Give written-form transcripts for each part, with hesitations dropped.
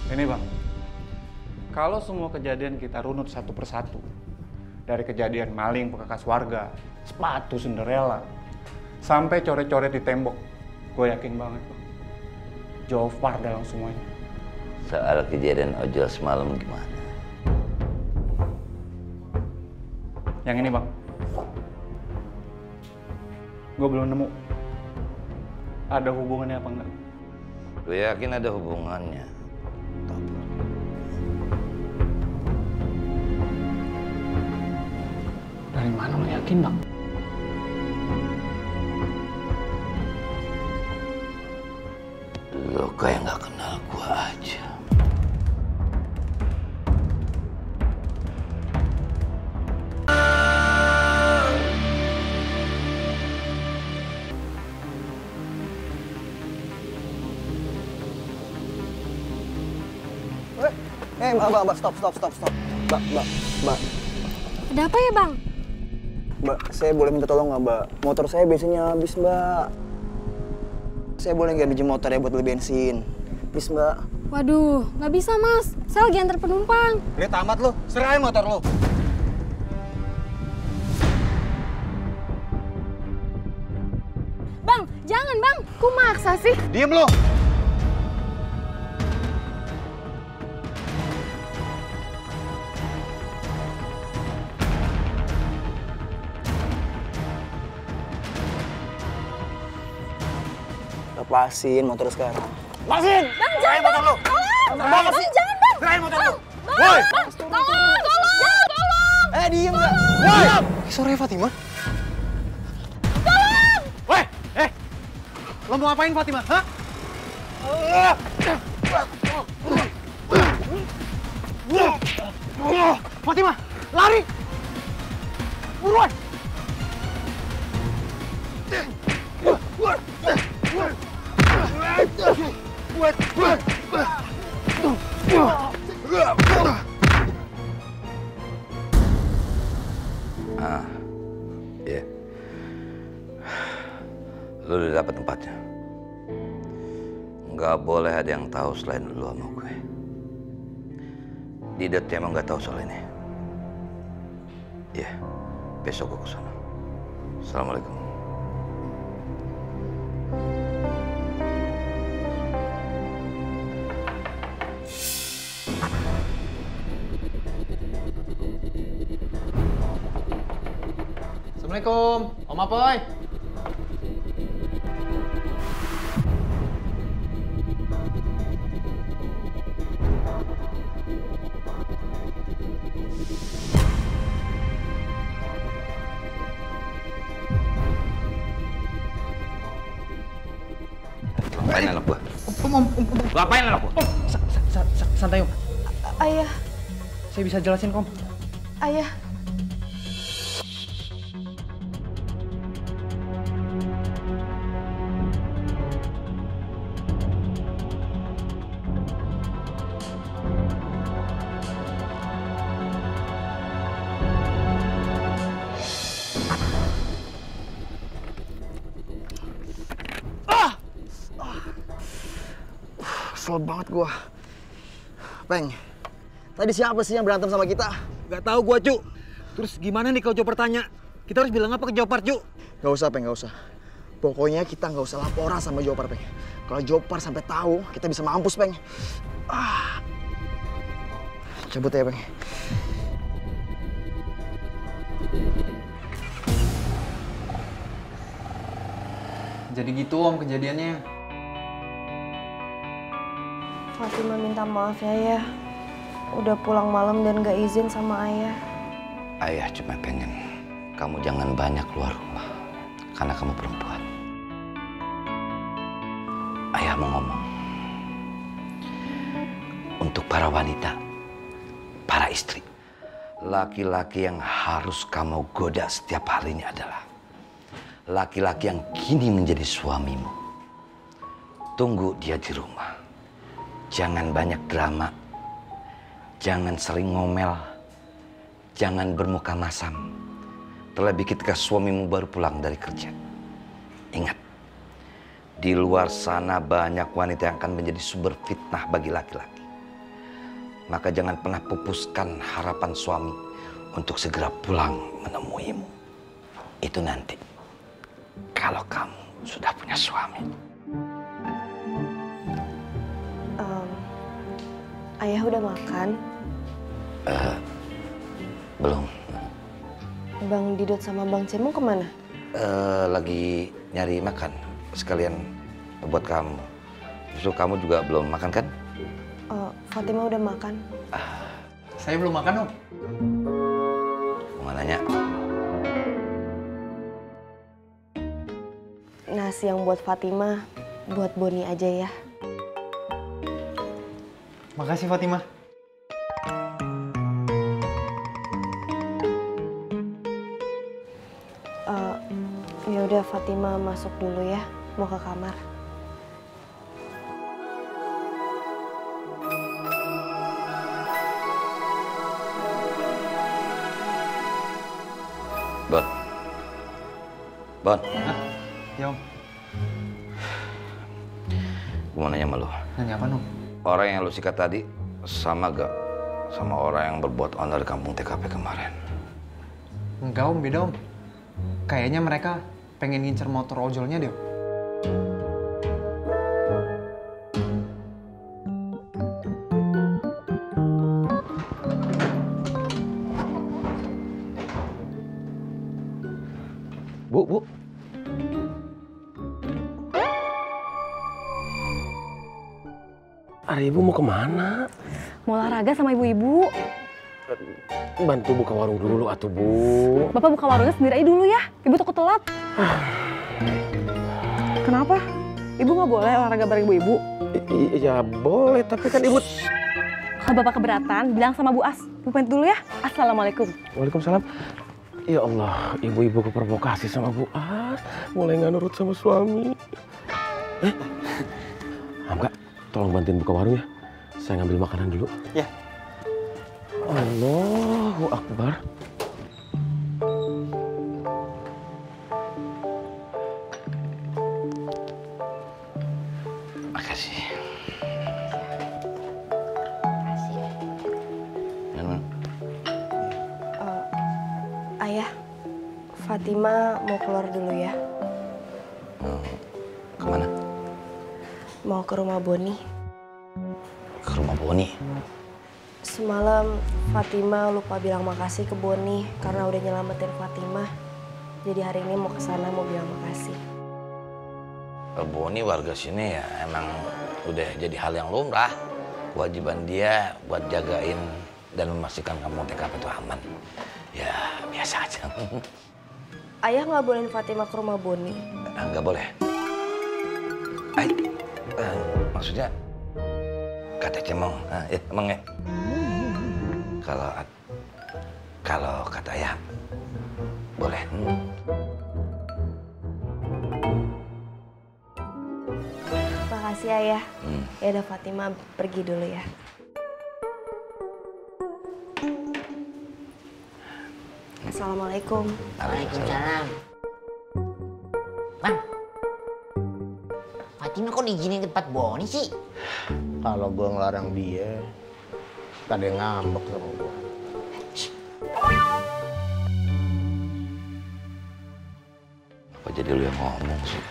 Ini bang, kalau semua kejadian kita runut satu persatu, dari kejadian maling pekakas warga, sepatu Cinderella, sampai coret-coret di tembok, gue yakin banget bang, Jofar dalam semuanya. Soal kejadian ojol semalam gimana? Yang ini bang, gue belum nemu ada hubungannya apa enggak. Gue yakin ada hubungannya. Dari mana lo yakin bang? Lo kayak nggak kenal gue aja. Mbak, stop. Mbak. Ada apa ya, Bang? Mbak, saya boleh minta tolong nggak, Mbak? Motor saya bensinnya habis, Mbak. Saya boleh nggak pinjam motornya buat beli bensin? Please, Mbak. Waduh, nggak bisa, Mas. Saya lagi antar penumpang. Udah tamat lo, serahin motor lo. Bang, jangan, Bang. Ku maksa sih. Diem lo. Lepasin motor sekarang. Lepasin! Bang, jangan, Bang! Motor lo. Bang, jangan, Bang! Serahin motor lo. Woi! Tolong! Diem nggak? Woi! Sore Fatima. Weh, lo mau ngapain Fatima? Hah? Fatima, lari! Buruan! Ya. Lu udah dapet tempatnya. Nggak boleh ada yang tahu selain lu sama gue. Didet emang nggak tahu soal ini. Ya, besok gue kesana. Assalamualaikum. Assalamualaikum, Om Apoy. Ngapain anak gua? Om. Ngapain anak gua? Santai, Om. Ayah, Saya bisa jelasin, Om. ayah. Kesel banget gua. Peng, tadi siapa sih yang berantem sama kita? Gak tahu gua, Cuk. Terus gimana nih kalau Jopar tanya? Kita harus bilang apa ke Jopar, Cuk? Gak usah, Peng, gak usah. Pokoknya kita nggak usah laporan sama Jopar, Peng. Kalau Jopar sampai tahu, kita bisa mampus, Peng. Cabut ya, Peng. Jadi gitu, Om, kejadiannya. Fatima minta maaf ya, Ayah. Udah pulang malam dan gak izin sama Ayah. Ayah cuma pengen kamu jangan banyak keluar rumah karena kamu perempuan. Ayah mau ngomong untuk para wanita, para istri, laki-laki yang harus kamu goda setiap harinya adalah laki-laki yang kini menjadi suamimu. Tunggu dia di rumah. Jangan banyak drama. Jangan sering ngomel. Jangan bermuka masam. Terlebih ketika suamimu baru pulang dari kerja. Ingat, di luar sana banyak wanita yang akan menjadi sumber fitnah bagi laki-laki. maka jangan pernah pupuskan harapan suami untuk segera pulang menemuimu. Itu nanti kalau kamu sudah punya suami. Ayah udah makan? Belum. Bang Didot sama Bang Cemong kemana? Lagi nyari makan sekalian buat kamu. Justru kamu juga belum makan kan? Fatima udah makan. Saya belum makan, Om. Mau nanya? Nasi yang buat Fatima, buat Boni aja ya. Makasih, Fatima. Ya udah Fatima masuk dulu ya, mau ke kamar. Bon. Hah? Ya, Om. Gue mau nanya sama lu. Nanya apa, Om? Orang yang lu sikat tadi sama gak sama orang yang berbuat onar di kampung TKP kemarin? Enggak, Om. Beda, Om. Kayaknya mereka pengen ngincer motor ojolnya deh, Om. Bu. Hari ibu mau kemana? Mau olahraga sama ibu-ibu. Bantu buka warung dulu atuh, Bu. Bapak buka warungnya sendiri aja dulu ya. Ibu takut telat. Kenapa? Ibu nggak boleh olahraga bareng ibu-ibu? Ya boleh, tapi kan ibu... Kalau bapak keberatan, bilang sama Bu As. Ibu pamit dulu ya. Assalamualaikum. Waalaikumsalam. Ya Allah, ibu-ibu keprovokasi sama Bu As. Mulai nggak nurut sama suami. Hamka, tolong bantuin buka warung ya. Saya ngambil makanan dulu. Ya. Allahu Akbar. Makasih. Ayah, Fatima mau keluar dulu ya. Kemana? Mau ke rumah Boni. Ke rumah Boni. Semalam Fatima lupa bilang makasih ke Boni karena udah nyelamatin Fatima. Jadi hari ini mau ke sana mau bilang makasih. Boni warga sini ya emang udah jadi hal yang lumrah. Kewajiban dia buat jagain dan memastikan kampung TKP itu aman. Ya biasa aja. Ayah nggak bolehin Fatima ke rumah Boni. Nggak boleh. Maksudnya kata Cemong, ya emang ya. Kalau kata ayah boleh. Makasih Ayah. Ya udah Fatima pergi dulu ya. Assalamualaikum. Waalaikumsalam. Bang, Fatima kok diizinin tempat Boni sih? Kalau gue ngelarang dia, tak ada yang ngambek sama gue. Apa jadi lu yang ngomong sih?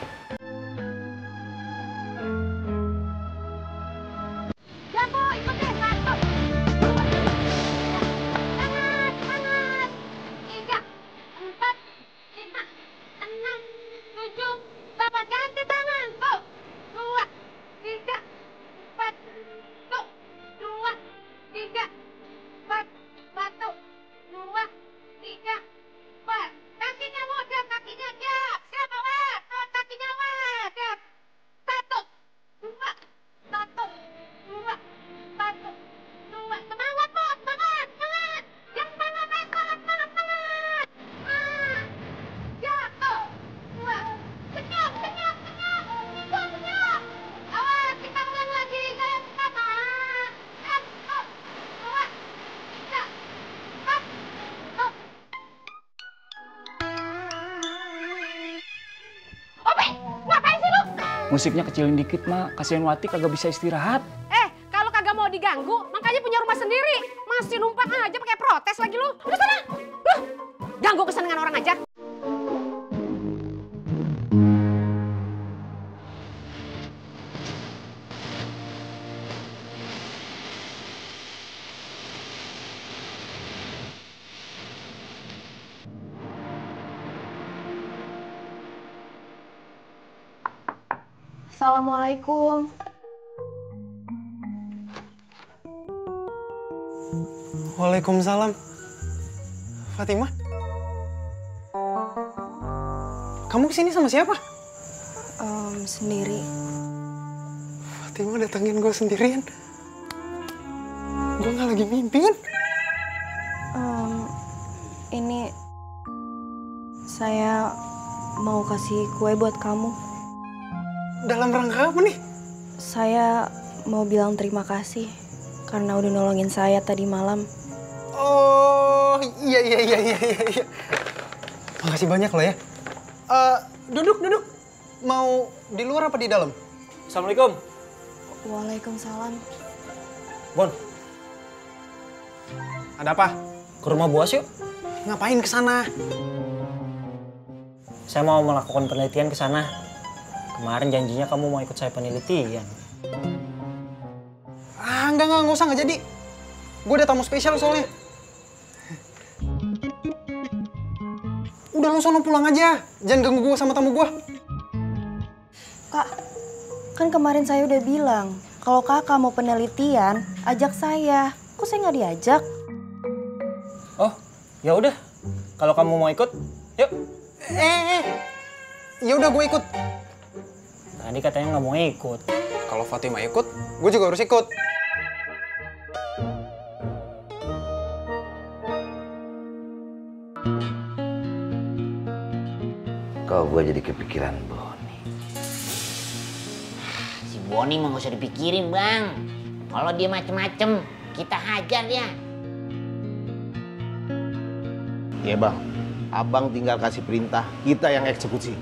Musiknya kecilin dikit, Mak. Kasihan Wati kagak bisa istirahat. Kalau kagak mau diganggu, makanya punya rumah sendiri. Masih numpang aja pakai protes lagi lu. Udah sana. Ganggu kesenangan orang aja. Assalamualaikum. Waalaikumsalam. Fatimah? Kamu kesini sama siapa? Sendiri. Fatimah datengin gue sendirian. Gue nggak lagi mimpi kan? Ini saya mau kasih kue buat kamu. Dalam rangka apa nih? Saya mau bilang terima kasih karena udah nolongin saya tadi malam. Oh, iya. Makasih banyak loh ya. Duduk. Mau di luar apa di dalam? Assalamualaikum. Waalaikumsalam. Bon. Ada apa? Ke rumah Buas yuk. Ngapain ke sana? Saya mau melakukan penelitian ke sana. Kemarin janjinya kamu mau ikut saya penelitian. Enggak usah, nggak jadi. Gue ada tamu spesial soalnya. Udah lu sono pulang aja. Jangan ganggu gue sama tamu gue. Kak, kan kemarin saya udah bilang kalau kakak mau penelitian, ajak saya. Kok saya nggak diajak? Oh, ya udah. Kalau kamu mau ikut, yuk. Ya udah gue ikut. Tadi katanya nggak mau ikut. Kalau Fatimah ikut, gue juga harus ikut. Kau gue jadi kepikiran Boni. Si Boni mah gak usah dipikirin, Bang. Kalau dia macem-macem, kita hajar dia. Iya bang, abang tinggal kasih perintah, kita yang eksekusi.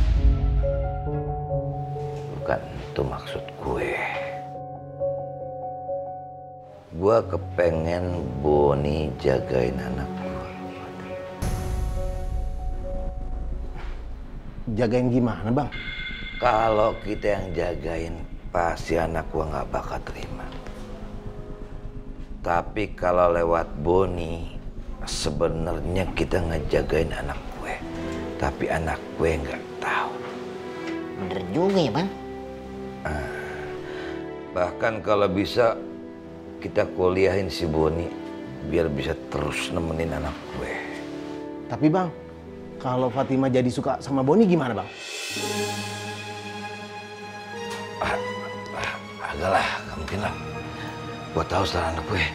Bukan itu maksud gue. Gue kepengen Boni jagain anak gue. Jagain gimana bang? Kalau kita yang jagain, pasti anak gue nggak bakal terima. Tapi kalau lewat Boni, sebenarnya kita ngejagain anak gue. Tapi anak gue nggak tahu. Bener juga ya, Bang. Bahkan kalau bisa, kita kuliahin si Boni biar bisa terus nemenin anak gue. Tapi bang, kalau Fatimah jadi suka sama Boni gimana bang? Agak lah, gak mungkin lah. Gue tahu setelah anak gue.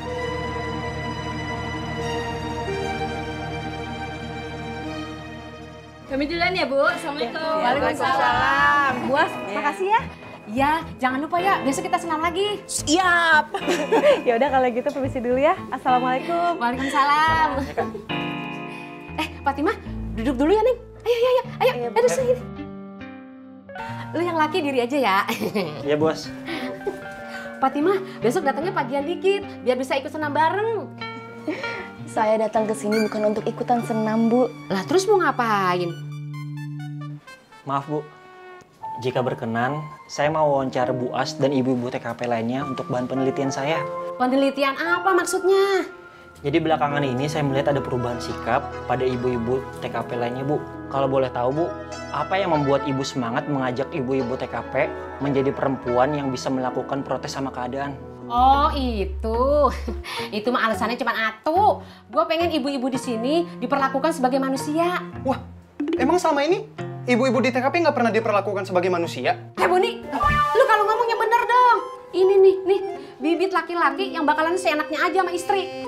Kami duluan ya, Bu. Assalamualaikum. Waalaikumsalam. Buas, makasih ya. Ya, jangan lupa ya, besok kita senam lagi. Siap. Ya udah kalau gitu permisi dulu ya. Assalamualaikum. Waalaikumsalam. Fatimah, duduk dulu ya, Neng. Ayo, aduh sini. Lu yang laki diri aja ya. Iya, Bos. Fatimah, besok datangnya pagian dikit, biar bisa ikut senam bareng. Saya datang ke sini bukan untuk ikutan senam, Bu. Lah, terus mau ngapain? Maaf, Bu. Jika berkenan, saya mau wawancara Bu As dan ibu-ibu TKP lainnya untuk bahan penelitian saya. Penelitian apa maksudnya? Jadi belakangan ini saya melihat ada perubahan sikap pada ibu-ibu TKP lainnya, Bu. Kalau boleh tahu, Bu, apa yang membuat Ibu semangat mengajak ibu-ibu TKP menjadi perempuan yang bisa melakukan protes sama keadaan? Oh, itu. Itu mah alasannya cuma atu. Gue pengen ibu-ibu di sini diperlakukan sebagai manusia. Wah, emang selama ini ibu-ibu di TKP nggak pernah diperlakukan sebagai manusia? Boni, lu kalau ngomongnya bener dong. Ini nih, bibit laki-laki yang bakalan seenaknya aja sama istri.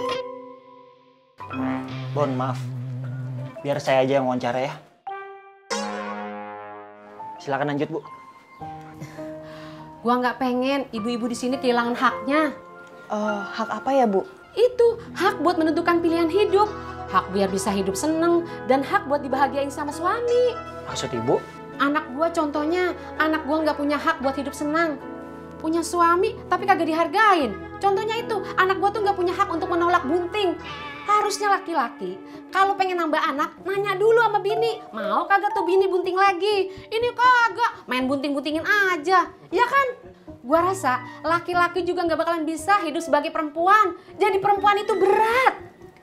Bon, maaf. Biar saya aja yang wawancara ya. Silakan lanjut, Bu. Gua nggak pengen ibu-ibu di sini kehilangan haknya. Hak apa ya, Bu? Itu hak buat menentukan pilihan hidup, hak biar bisa hidup seneng, dan hak buat dibahagiain sama suami. Maksud Ibu? Anak gua contohnya, anak gua nggak punya hak buat hidup senang. punya suami tapi kagak dihargain. Contohnya itu, anak gue tuh nggak punya hak untuk menolak bunting. Harusnya laki-laki kalau pengen nambah anak nanya dulu sama bini, mau kagak tuh bini bunting lagi. Ini kagak, main bunting-buntingin aja, ya kan? Gua rasa laki-laki juga nggak bakalan bisa hidup sebagai perempuan. Jadi perempuan itu berat.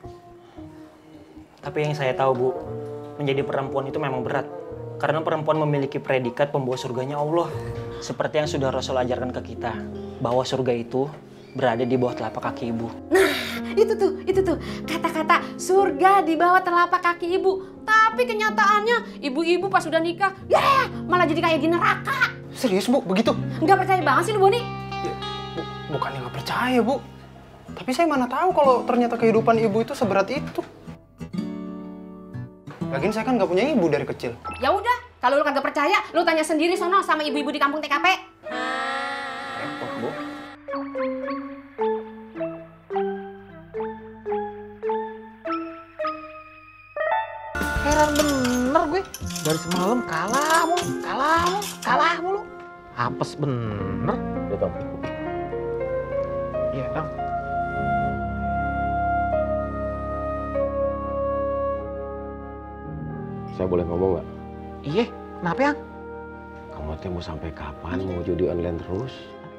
Tapi yang saya tahu Bu, menjadi perempuan itu memang berat. Karena perempuan memiliki predikat pembawa surganya Allah. Seperti yang sudah Rasul ajarkan ke kita, bahwa surga itu berada di bawah telapak kaki ibu. Nah, itu tuh kata-kata surga di bawah telapak kaki ibu. Tapi kenyataannya ibu-ibu pas udah nikah, ya malah jadi kayak di neraka. Serius Bu, begitu? Nggak percaya banget sih lu Boni? Ya, bukannya nggak percaya Bu. Tapi saya mana tahu kalau ternyata kehidupan ibu itu seberat itu. Lagian saya kan nggak punya ibu dari kecil. Ya udah, kalau lu kagak percaya, lu tanya sendiri sono sama ibu-ibu di kampung TKP. Repot Bu. Heran bener gue. Dari semalam kalah mulu. Apes bener. Ya, Tom. Iya, Bang. Saya boleh ngomong nggak? Iya, kenapa ya? Kamu teh mau sampai kapan mau judi online terus?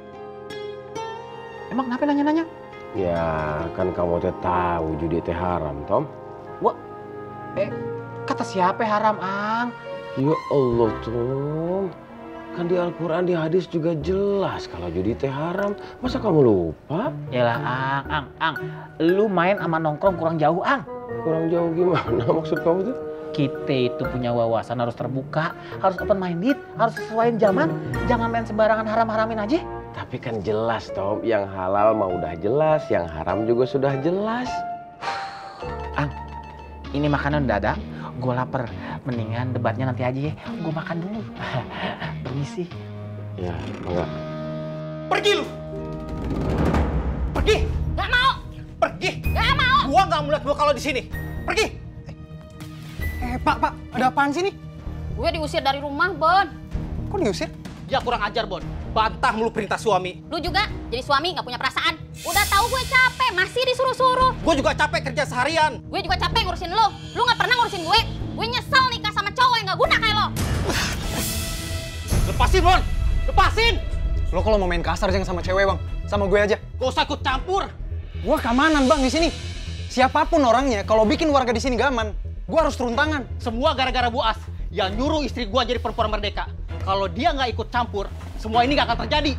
Emang kenapa nanya-nanya? Ya, kan kamu teh tahu judi teh haram, Tom. Wah, kata siapa haram, Ang? Ya Allah, Tom. Kan di Al-Quran, di hadis juga jelas kalau judi teh haram. Masa kamu lupa? Yalah, Ang. Lu main sama nongkrong kurang jauh, Ang. Kurang jauh gimana maksud kamu tuh? Kita itu punya wawasan harus terbuka, harus open minded, harus sesuaiin zaman. Jangan main sembarangan haram-haramin aja. Tapi kan jelas, Tom. Yang halal mah udah jelas, yang haram juga sudah jelas. Ang, ini makanan udah ada. Gue lapar. Mendingan debatnya nanti aja ya. Gue makan dulu. Permisi. Ya, enggak. Pergi lu! Pergi! Gak mau! Pergi! Gak mau! Gua gak melihat lu kalau di sini. Pergi! Pak, ada apaan sih nih? Gue diusir dari rumah, Bon. Kok diusir? Ya kurang ajar, Bon. Bantah mulu perintah suami. Lu juga jadi suami gak punya perasaan. Udah tahu gue capek, masih disuruh-suruh. Gue juga capek kerja seharian. Gue juga capek ngurusin lo. Lu gak pernah ngurusin gue. Gue nyesel nikah sama cowok yang gak guna kayak lo. Lepasin, Bon! Lepasin! Lo kalau mau main kasar jangan sama cewek, Bang. Sama gue aja. Gak usah ikut campur. Gue keamanan, Bang, di sini. Siapapun orangnya, kalau bikin warga di sini gak aman, gue harus turun tangan. Semua gara-gara Bu As yang nyuruh istri gue jadi perempuan merdeka. Kalau dia nggak ikut campur, semua ini nggak akan terjadi.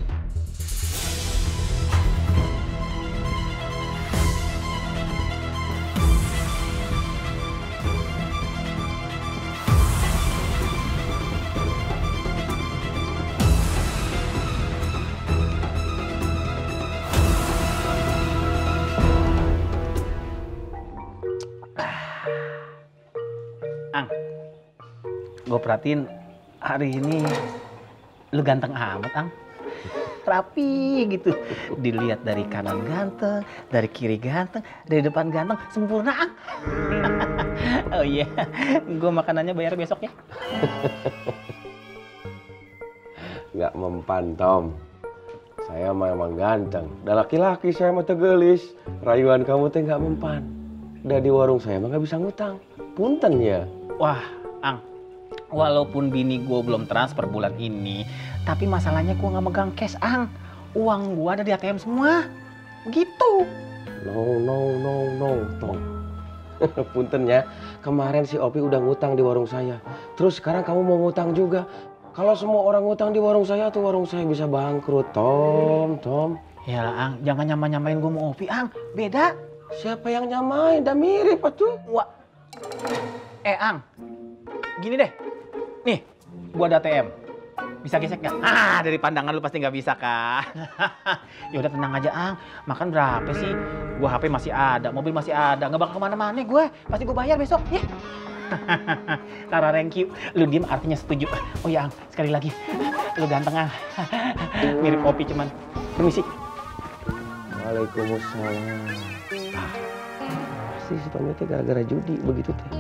Ang, gue perhatiin hari ini lu ganteng amat, Ang. Rapi gitu. Dilihat dari kanan ganteng, dari kiri ganteng, dari depan ganteng, sempurna, Ang. Oh iya, gue makanannya bayar besok ya. Nggak mempan, Tom. Saya memang ganteng. Dan laki-laki saya mah tegelis. Rayuan kamu teh nggak mempan. Udah di warung saya mah nggak bisa ngutang. Punten ya. Wah, Ang, walaupun bini gue belum transfer bulan ini, tapi masalahnya gue nggak megang cash, Ang. Uang gue ada di ATM semua. Begitu. No, Tom. Punten ya, kemarin si Opi udah ngutang di warung saya. Terus sekarang kamu mau ngutang juga. Kalau semua orang ngutang di warung saya tuh warung saya bisa bangkrut, Tom. Yalah, Ang, jangan nyamain gue mau Opi, Ang. Beda. Siapa yang nyamain? Udah mirip atuh. Wah. Ang, gini deh. Nih, gua ada ATM. Bisa gesek nggak? Dari pandangan lu pasti nggak bisa kan? Ya udah tenang aja, Ang. Makan berapa sih? Gua HP masih ada, mobil masih ada. Nggak bakal kemana-mana gue. Pasti gua bayar besok, ya. Tara, thank you. Lu diem artinya setuju. Oh ya, Ang, sekali lagi. Lu ganteng, Ang. Mirip Opi cuman. Permisi. Waalaikumsalam. Pasti si Tommy teh gara-gara judi begitu teh.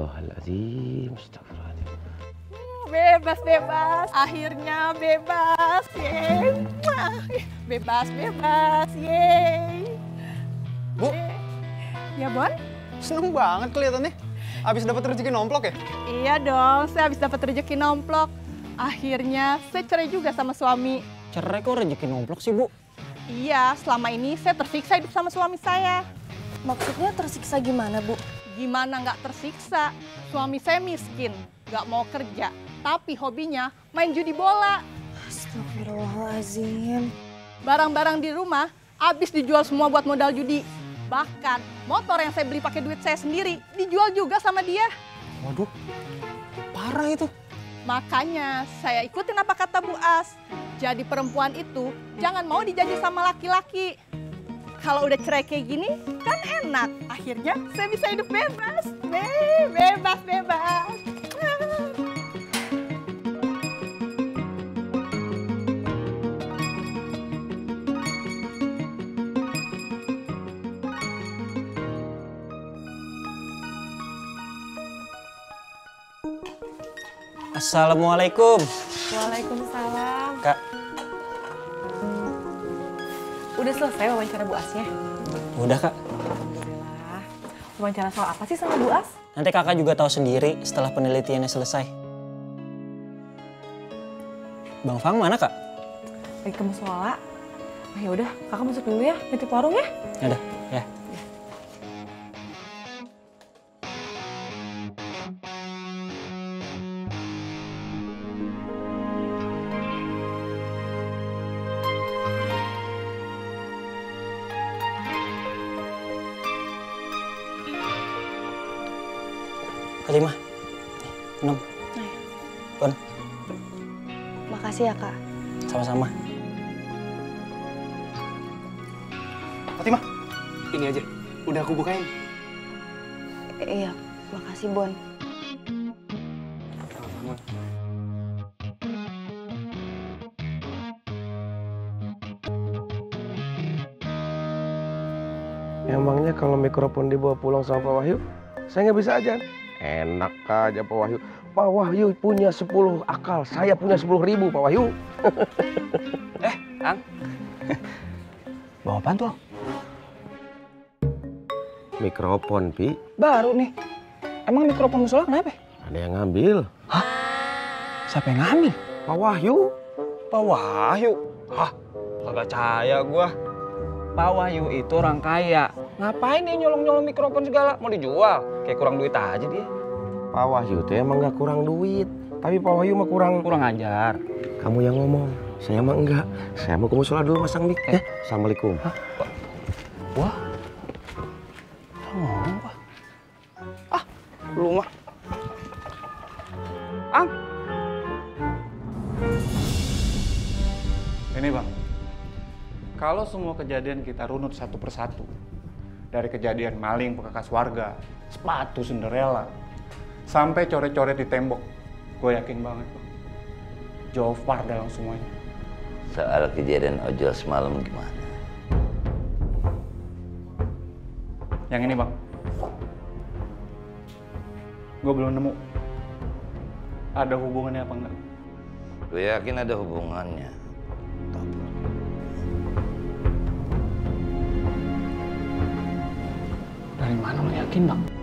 Astagfirullahaladzim, astagfirullahaladzim. Bebas. Akhirnya bebas. bebas, yeay. Bebas, bebas, yeay. Bu, Ya, Bon? seneng banget kelihatannya. Abis dapat rezeki nomplok ya? Iya dong, saya habis dapat rezeki nomplok. Akhirnya saya cerai juga sama suami. Cerai kok rezeki nomplok sih, Bu? Iya, selama ini saya tersiksa hidup sama suami saya. Maksudnya tersiksa gimana, Bu? Gimana nggak tersiksa? Suami saya miskin, nggak mau kerja. Tapi hobinya main judi bola. Astagfirullahaladzim. Barang-barang di rumah habis dijual semua buat modal judi. Bahkan motor yang saya beli pakai duit saya sendiri dijual juga sama dia. Waduh, parah itu. Makanya saya ikutin apa kata Bu As. Jadi perempuan itu jangan mau dijanji sama laki-laki. Kalau udah cerai kayak gini kan enak. Akhirnya saya bisa hidup bebas. Bebas, bebas. Assalamualaikum. Waalaikumsalam. Kak, Udah selesai wawancara Bu Asnya? udah Kak. Alhamdulillah. Wawancara soal apa sih sama Bu As? Nanti Kakak juga tahu sendiri setelah penelitiannya selesai. Bang Fang mana Kak? Lagi ke musola. Ah, ya udah, Kakak masuk dulu ya, nitip warung ya. Udah, ya. Fatimah, minum. Bon, Makasih ya, Kak. sama-sama. Fatimah, ini aja. Udah aku bukain. Iya, makasih, Bon. Emangnya kalau mikrofon dibawa pulang sama Pak Wahyu, saya nggak bisa aja. Enak aja Pak Wahyu. Pak Wahyu punya 10 akal, saya punya 10.000 Pak Wahyu. Ang. Bawa apaan tuh, Ang? Mikrofon, Pi. Baru nih. Emang mikrofon musola kenapa? Ada yang ngambil. Hah? Siapa yang ngambil? Pak Wahyu. Pak Wahyu? Hah? Kagak percaya gua. Pak Wahyu itu orang kaya. Ngapain dia nyolong-nyolong mikrofon segala? Mau dijual? Kayak kurang duit aja dia. Pak Wahyu tuh emang nggak kurang duit. Tapi Pak Wahyu mah kurang ajar. Kamu yang ngomong. Saya mah enggak. Saya mau ke musola dulu masang mic. Ya. Assalamualaikum. Hah? Wah. Ngomong Pak. Ah, lu mah. Ang. Ini Bang, kalau semua kejadian kita runut satu persatu, dari kejadian maling pekakas warga, sepatu Cinderella, sampai coret-coret di tembok, gue yakin banget Bang, Jofar dalam semuanya. Soal kejadian ojol semalam gimana? Yang ini Bang, gue belum nemu ada hubungannya apa enggak. Gue yakin ada hubungannya. Dari mana lo yakin, Bang?